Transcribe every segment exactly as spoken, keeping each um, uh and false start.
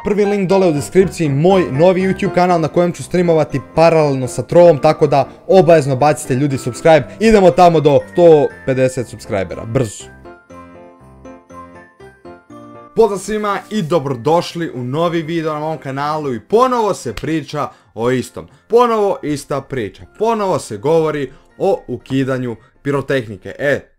prvi link dole u deskripciji, moj novi YouTube kanal na kojem ću streamovati paralelno sa Trovom, tako da obavezno bacite ljudi subscribe, idemo tamo do sto pedeset subscribera, brzo. Pozdrav svima i dobrodošli u novi video na mom kanalu i ponovo se priča o istom. Ponovo ista priča. Ponovo se govori o ukidanju pirotehnike. E,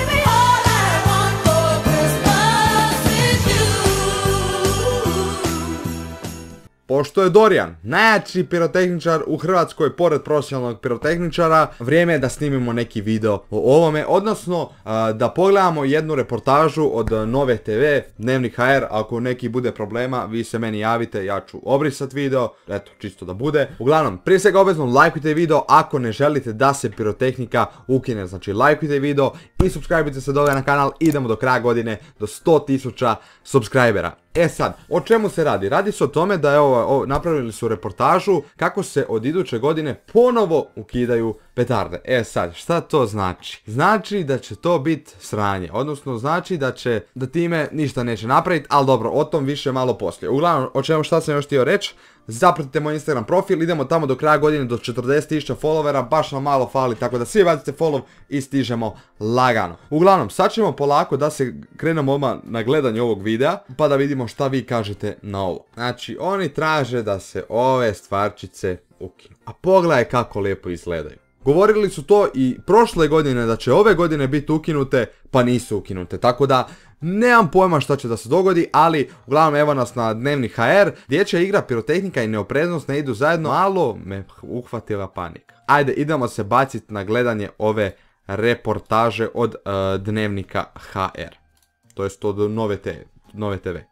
pošto je Dorijan najjači pirotehničar u Hrvatskoj pored profesionalnog pirotehničara, vrijeme je da snimimo neki video o ovome, odnosno a, da pogledamo jednu reportažu od Nove te ve, Dnevnik ha er. Ako neki bude problema, vi se meni javite, ja ću obrisat video, eto, čisto da bude. Uglavnom, prije svega obvezno lajkujte video ako ne želite da se pirotehnika ukine, znači lajkujte video i subscribeite se dole na kanal, idemo do kraja godine do sto tisuća subscribera. E sad, o čemu se radi? Radi se o tome da je ovo, ovo, napravili su reportažu kako se od iduće godine ponovo ukidaju petarde. E sad, šta to znači? Znači da će to biti sranje, odnosno znači da će, da time ništa neće napraviti, ali dobro, o tom više malo poslije. Uglavnom, o čemu šta sam još htio reći? Zapratite moj Instagram profil, idemo tamo do kraja godine do četrdeset tisuća followera, baš nam malo fali, tako da svi bacite follow i stižemo lagano. Uglavnom, sad ćemo polako da se krenemo odmah na gledanje ovog videa, pa da vidimo šta vi kažete na ovo. Znači, oni traže da se ove stvarčice ukinu. A pogledaj kako lijepo izgledaju. Govorili su to i prošle godine da će ove godine biti ukinute, pa nisu ukinute, tako da nemam pojma šta će da se dogodi, ali uglavnom evo nas na Dnevnik ha er, dječja igra, pirotehnika i neopreznost ne idu zajedno, malo me uhvatila panika. Ajde, idemo se baciti na gledanje ove reportaže od uh, Dnevnika ha er, to jest od Nove te ve.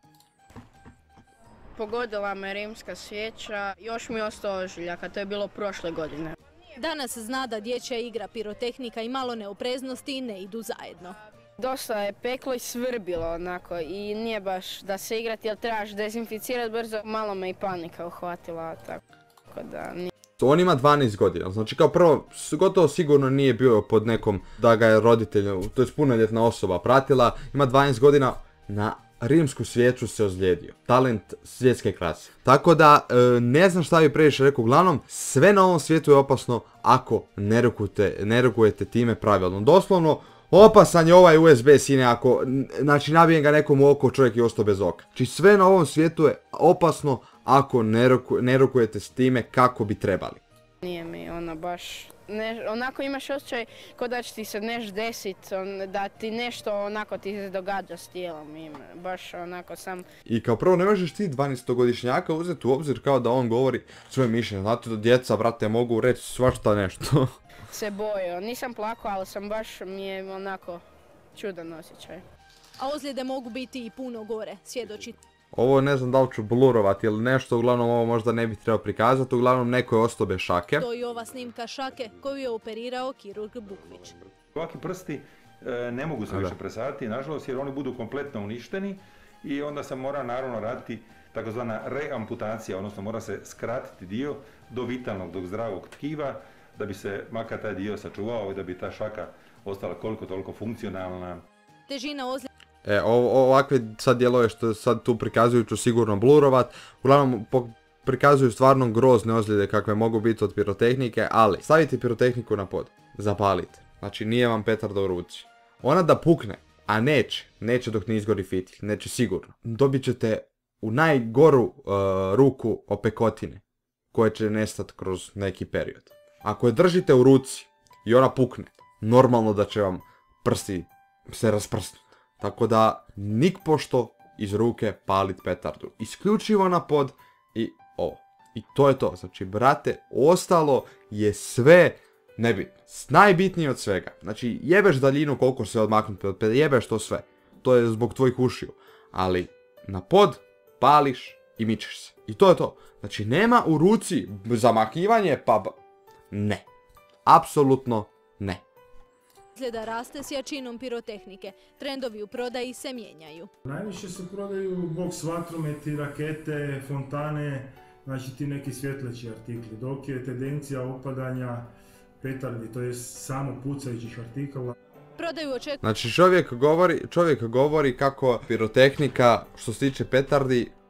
Pogodila me rimska svijeća, još mi je ostao ožiljak, a to je bilo prošle godine. Danas zna da dječja igra, pirotehnika i malo neopreznosti ne idu zajedno. Dosta je peklo i svrbilo onako i nije baš da se igrati jer trebaš dezinficirati brzo. Malo me i panika uhvatila, tako da nije. On ima dvanaest godina, znači kao prvo gotovo sigurno nije bio pod nekom da ga je roditelj, to je punoljetna osoba pratila, ima dvanaest godina, na rimsku svijeću se ozlijedio. Talent svjetske klase. Tako da, e, ne znam šta bi previše rekao. Uglavnom, sve na ovom svijetu je opasno ako ne rukujete, ne rukujete time pravilno. Doslovno, opasan je ovaj u es be sine ako, znači nabijem ga nekom u oko, čovjek je ostao bez oka. Znači sve na ovom svijetu je opasno ako ne, ruku, ne rukujete s time kako bi trebali. Nije mi ono baš, ne, onako imaš osjećaj kao da će ti se nešto desiti, on, da ti nešto onako ti se događa s tijelom, ima, baš onako sam. I kao prvo ne možeš ti dvanaestogodišnjaka uzeti u obzir kao da on govori svoje mišljenje, znate da djeca, brate, mogu reći svašta nešto. Se bojao, nisam plakao, ali sam baš, mi je onako čudan osjećaj. A ozljede mogu biti i puno gore, svjedoči. Ovo ne znam da li ću blurovati ili nešto, uglavnom ovo možda ne bih trebao prikazati, uglavnom neko je ostao bez šake. To je ova snimka šake koju je operirao kirurg Bukvić. Ovakvi prsti e, ne mogu se više presaditi, nažalost, jer oni budu kompletno uništeni i onda se mora naravno raditi takozvana reamputacija, odnosno mora se skratiti dio do vitalnog, do zdravog tkiva, da bi se makar taj dio sačuvao i da bi ta šaka ostala koliko toliko funkcionalna. Težina ozljede. E, ovakve sad dijelove što sad tu prikazuju ću sigurno blurovat, uglavnom prikazuju stvarno grozne ozljede kakve mogu biti od pirotehnike, ali stavite pirotehniku na pod, zapalite, znači nije vam petarda u ruci. Ona da pukne, a neće, neće dok ne izgori fitilj, neće sigurno. Dobit ćete u najgoru uh, ruku opekotine, koje će nestati kroz neki period. Ako je držite u ruci i ona pukne, normalno da će vam prsti se rasprsnuti. Tako da, nik pošto iz ruke palit petardu. Isključivo na pod i ovo. I to je to. Znači, brate, ostalo je sve nebitno. Najbitnije od svega. Znači, jebeš daljinu koliko se odmaknuti od peda, jebeš to sve. To je zbog tvojih ušiju. Ali, na pod pališ i mičeš se. I to je to. Znači, nema u ruci zamakivanje, pa... Ne. Apsolutno ne. Ozljeda raste s jačinom pirotehnike. Trendovi u prodaji se mijenjaju. Najviše se prodaju boks vatrometi, rakete, fontane, znači ti neki svjetleći artikli, dok je tendencija opadanja petardi, to je samo pucajućih artikala. Prodaju očekuju. Znači čovjek govori, čovjek govori kako pirotehnika što se tiče petardi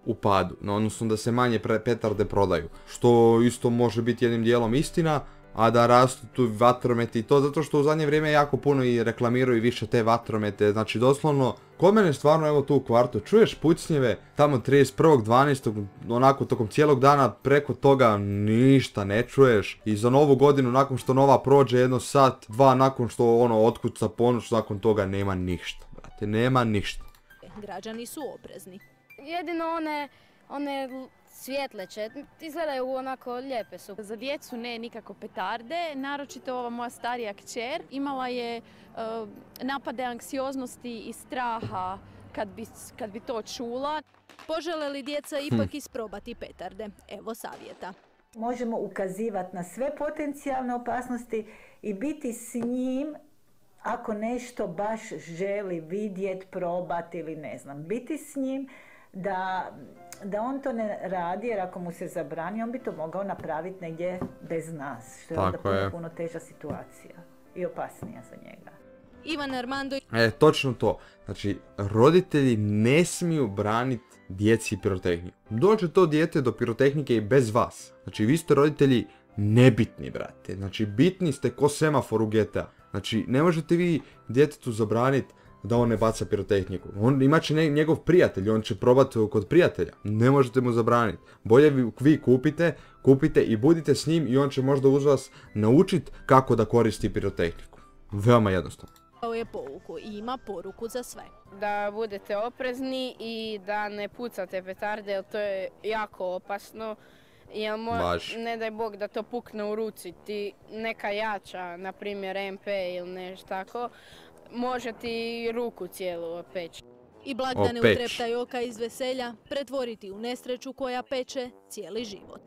u padu, no, odnosno da se manje petarde prodaju, što isto može biti jednim dijelom istina, a da rastu tu vatrometi i to zato što u zadnje vrijeme jako puno i reklamiraju više te vatromete, znači doslovno, kod mene stvarno evo tu u kvartu, čuješ pucnjeve tamo trideset prvog dvanaestog onako tokom cijelog dana, preko toga ništa ne čuješ i za novu godinu nakon što nova prođe jedno sat, dva nakon što ono otkuca ponoć, nakon toga nema ništa, brate, nema ništa. Građani su oprezni. Jedino one, one svjetleće, izgledaju onako lijepe su. Za djecu ne nikako petarde, naročito ova moja starija kćer imala je uh, napade anksioznosti i straha kad bi, kad bi to čula. Požele li djeca ipak hm. isprobati petarde? Evo savjeta. Možemo ukazivati na sve potencijalne opasnosti i biti s njim ako nešto baš želi vidjeti, probati ili ne znam. Biti s njim da, da on to ne radi, jer ako mu se zabrani, on bi to mogao napraviti negdje bez nas, što je onda puno, puno teža situacija i opasnija za njega. Ivan Armando... E, točno to. Znači, roditelji ne smiju braniti djeci pirotehniku. Dođe to dijete do pirotehnike i bez vas. Znači, vi ste roditelji nebitni, brate. Znači, bitni ste ko semafor u G T A. Znači, ne možete vi djetetu zabraniti da on ne baca pirotehniku. On imat će njegov prijatelj, on će probati kod prijatelja. Ne možete mu zabraniti. Bolje vi, vi kupite, kupite i budite s njim i on će možda uz vas naučiti kako da koristi pirotehniku. Veoma jednostavno. Ovo je pouku i ima poruku za sve. Da budete oprezni i da ne pucate petarde, jer to je jako opasno. Jer ne daj Bog da to pukne u ruci, ti neka jača, na primjer M P ili nešto tako, može ti ruku cijelu opeći. I blagdane u treptaj oka iz veselja pretvoriti u nesreću koja peče cijeli život.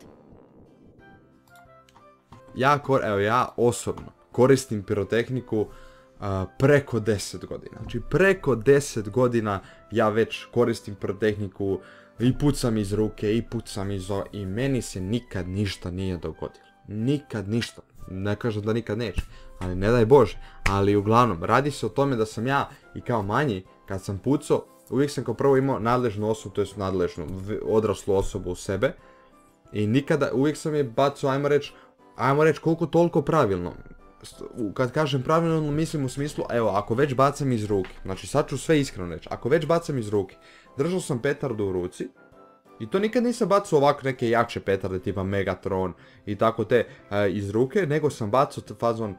Ja, evo, ja osobno koristim pirotehniku uh, preko deset godina. Znači preko deset godina ja već koristim pirotehniku i pucam iz ruke i pucam iz o... i meni se nikad ništa nije dogodilo. Nikad ništa. Ne kažem da nikad neće, ali ne daj Bože. Ali uglavnom, radi se o tome da sam ja i kao manji, kad sam pucao, uvijek sam kao prvo imao nadležnu osobu, to jest nadležnu odraslu osobu u sebe. I nikada, uvijek sam je bacao, ajmo reći, ajmo reći koliko toliko pravilno. Kad kažem pravilno, mislim u smislu, evo, ako već bacam iz ruke, znači sad ću sve iskreno reći, ako već bacam iz ruke, držao sam petardu u ruci, i to nikad nisam bacao ovako neke jače petarde tipa Megatron i tako te e, iz ruke, nego sam bacao fazon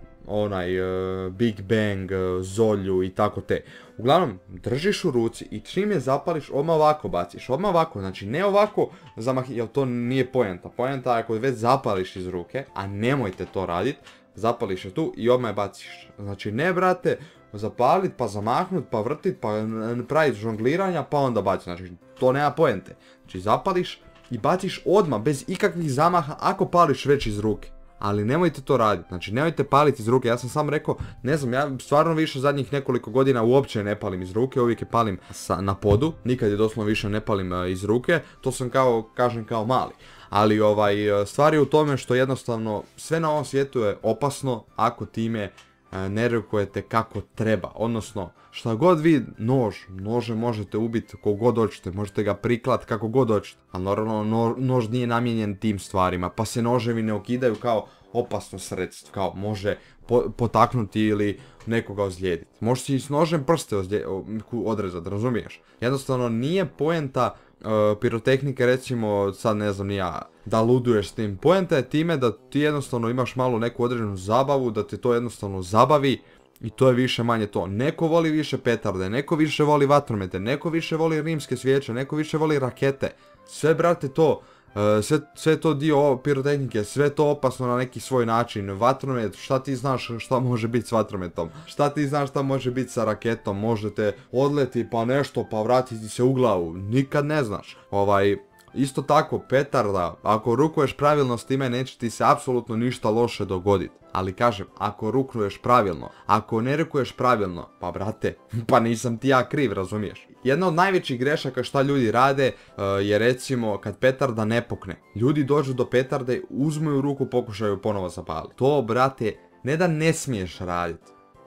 onaj e, Big Bang, e, Zolju i tako te. Uglavnom, držiš u ruci i čim je zapališ, odmah ovako baciš, odmah ovako, znači ne ovako zamah, jer to nije poenta. Poenta je ako već zapališ iz ruke, a nemojte to raditi, zapališ je tu i odmah je baciš. Znači ne, brate, zapalit, pa zamahnut, pa vrtit, pa praviti žongliranja, pa onda baciš. Znači to nema poente. Znači zapališ i baciš odmah, bez ikakvih zamaha, ako pališ već iz ruke. Ali nemojte to raditi, znači nemojte paliti iz ruke. Ja sam sam rekao, ne znam, ja stvarno više zadnjih nekoliko godina uopće ne palim iz ruke, uvijek je palim sa, na podu, nikad je doslovno više ne palim uh, iz ruke, to sam kao, kažem kao mali. Ali ovaj, stvar je u tome što jednostavno sve na ovom svijetu je opasno ako time uh, ne rukujete kako treba. Odnosno, šta god vi nož, nože možete ubiti kog god hoćete, možete ga priklat kako god hoćete. Ali naravno no, nož nije namijenjen tim stvarima, pa se noževi ne ukidaju kao opasno sredstvo, kao može po, potaknuti ili nekoga ozlijediti. Može si s nožem prste odrezati, razumiješ? Jednostavno nije poenta uh, pirotehnike, recimo, sad ne znam ni ja, da luduješ s tim. Poenta je time da ti jednostavno imaš malo neku određenu zabavu, da te to jednostavno zabavi. I to je više manje to. Neko voli više petarde, neko više voli vatromete, neko više voli rimske svijeće, neko više voli rakete. Sve, brate, to, uh, sve, sve to dio pirotehnike, sve to opasno na neki svoj način. Vatromet, šta ti znaš šta može biti s vatrometom? Šta ti znaš šta može biti sa raketom? Možete odleti pa nešto pa vratiti se u glavu. Nikad ne znaš. Ovaj... Isto tako, petarda, ako rukuješ pravilno s time, neće ti se apsolutno ništa loše dogoditi. Ali kažem, ako rukuješ pravilno, ako ne rukuješ pravilno, pa brate, pa nisam ti ja kriv, razumiješ? Jedna od najvećih grešaka šta ljudi rade uh, je recimo kad petarda ne pukne. Ljudi dođu do petarde, uzmu ju ruku, pokušaju ponovo zapaliti. To, brate, ne da ne smiješ raditi.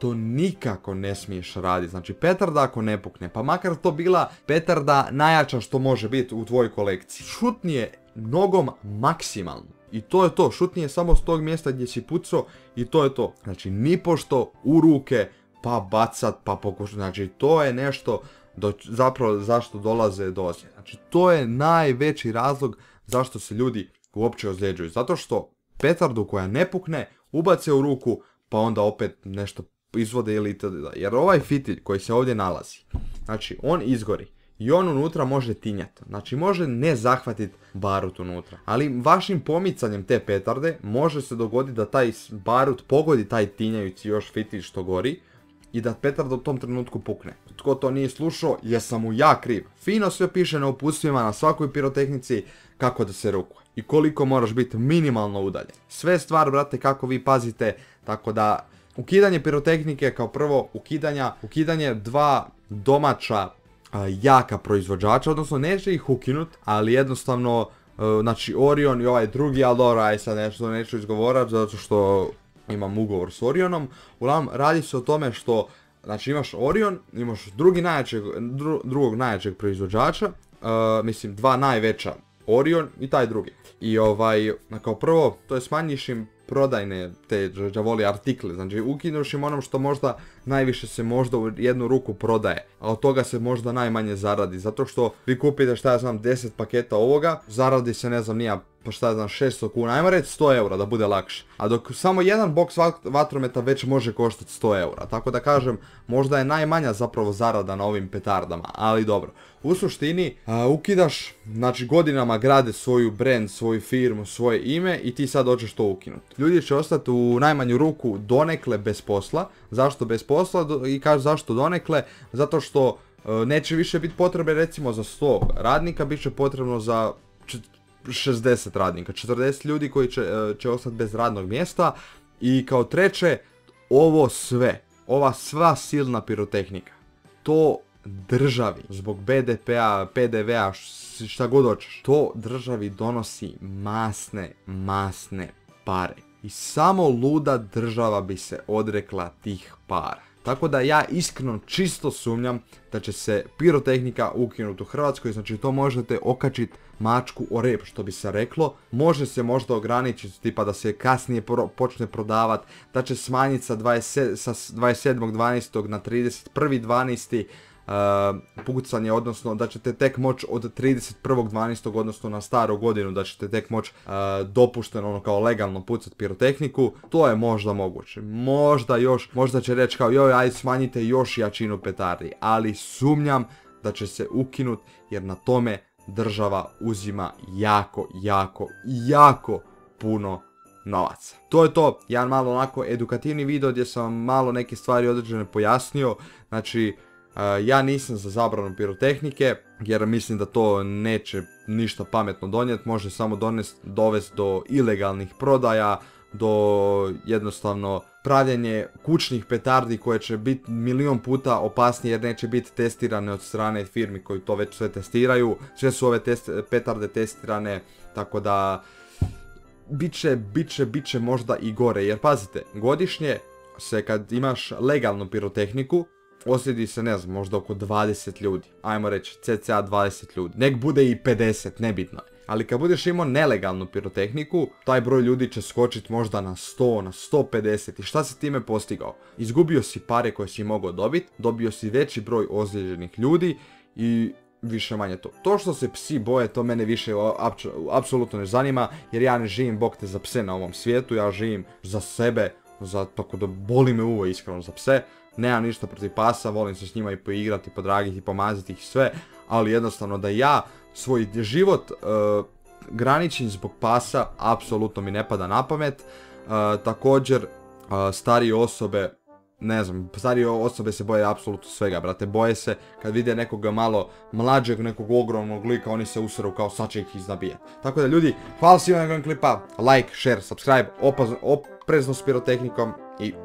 to nikako ne smiješ raditi. Znači petarda ako ne pukne, pa makar to bila petarda najjača što može biti u tvojoj kolekciji, šutni je nogom maksimalno. I to je to, šutni je samo s tog mjesta gdje si pucao i to je to. Znači nipošto u ruke pa bacat pa pokušati. Znači to je nešto do, zapravo zašto dolaze do ozljede. Znači to je najveći razlog zašto se ljudi uopće ozljeđuju. Zato što petardu koja ne pukne ubace u ruku pa onda opet nešto izvode ili itd. Jer ovaj fitilj koji se ovdje nalazi, znači on izgori i on unutra može tinjati. Znači može ne zahvatiti barut unutra. Ali vašim pomicanjem te petarde može se dogoditi da taj barut pogodi taj tinjajući još fitilj što gori i da petarda u tom trenutku pukne. Tko to nije slušao, jesam mu ja kriv. Fino sve piše na uputstvima na svakoj pirotehnici kako da se rukuje i koliko moraš biti minimalno udaljen. Sve stvar, brate, kako vi pazite, tako da ukidanje pirotehnike kao prvo ukidanja, ukidanje dva domaća a, jaka proizvođača, odnosno neće ih ukinut, ali jednostavno, a, znači Orion i ovaj drugi, ali dobro, aj sad nešto neću izgovorati zato što imam ugovor s Orionom. Uglavnom, radi se o tome što, znači imaš Orion, imaš drugi najjačeg, dru, drugog najjačeg proizvođača, uh, mislim dva najveća, Orion i taj drugi. I ovaj, kao prvo, to je smanjiš im prodajne te džavoli artikle, znači ukinuš im onom što možda najviše se možda u jednu ruku prodaje, a od toga se možda najmanje zaradi, zato što vi kupite šta ja znam deset paketa ovoga, zaradi se ne znam nija, pa šta ja znam šesto kuna, ajmo reći sto eura da bude lakše, a dok samo jedan boks vatrometa već može koštati sto eura, tako da kažem možda je najmanja zapravo zarada na ovim petardama, ali dobro. U suštini a, ukidaš, znači godinama grade svoju brand, svoju firmu, svoje ime i ti sad hoćeš to ukinuti. Ljudi će ostati u najmanju ruku donekle bez posla. Zašto bez posla? I kaže zašto donekle? Zato što e, neće više biti potrebe recimo za sto radnika, bit će potrebno za šezdeset radnika, četrdeset ljudi koji će, e, će ostati bez radnog mjesta. I kao treće, ovo sve, ova sva silna pirotehnika, to državi, zbog be de pe-a, pe de ve-a, šta god hoćeš, to državi donosi masne, masne pare. I samo luda država bi se odrekla tih para. Tako da ja iskreno čisto sumnjam da će se pirotehnika ukinuti u Hrvatskoj, znači to možete okačiti mačku o rep, što bi se reklo. Može se možda ograničiti, tipa da se kasnije pro, počne prodavati, da će smanjiti sa, dvadeset, sa dvadeset sedmog dvanaestog na trideset prvi dvanaesti Uh, pucanje, odnosno da ćete tek moć od trideset prvog dvanaestog odnosno na staru godinu da ćete tek moć uh, dopušteno ono kao legalno pucati pirotehniku, to je možda moguće, možda još, možda će reći kao joj aj smanjite još jačinu petardi, ali sumnjam da će se ukinut jer na tome država uzima jako, jako, jako puno novaca. To je to, jedan malo onako edukativni video gdje sam vam malo neke stvari određene pojasnio, znači Uh, ja nisam za zabranu pirotehnike jer mislim da to neće ništa pametno donijeti, može samo donest, dovesti do ilegalnih prodaja, do jednostavno pravljenje kućnih petardi koje će biti milion puta opasnije jer neće biti testirane od strane firmi koji to već sve testiraju, sve su ove test, petarde testirane, tako da biće, biće, biće možda i gore jer pazite, godišnje se kad imaš legalnu pirotehniku osjedi se, ne znam, možda oko dvadeset ljudi. Ajmo reći, cca dvadeset ljudi. Nek bude i pedeset, nebitno je. Ali kad budeš imao nelegalnu pirotehniku, taj broj ljudi će skočiti možda na sto, na sto pedeset. I šta si time postigao? Izgubio si pare koje si mogao dobiti, dobio si veći broj ozlijeđenih ljudi i više manje to. To što se psi boje, to mene više apsolutno ne zanima, jer ja ne živim, bog te, za pse na ovom svijetu, ja živim za sebe, za, tako da boli me uvo iskreno za pse. Nemam ništa protiv pasa, volim se s njima i poigrati, podragiti, pomaziti ih sve, ali jednostavno da ja svoj život uh, graničim zbog pasa, apsolutno mi ne pada na pamet. Uh, također, uh, starije osobe, ne znam, starije osobe se boje apsolutno svega, brate, boje se kad vide nekoga malo mlađeg, nekog ogromnog lika, oni se useru kao sad će ih iznabijati. Tako da ljudi, hvala svima na gledom klipa, like, share, subscribe, oprezno s pirotehnikom i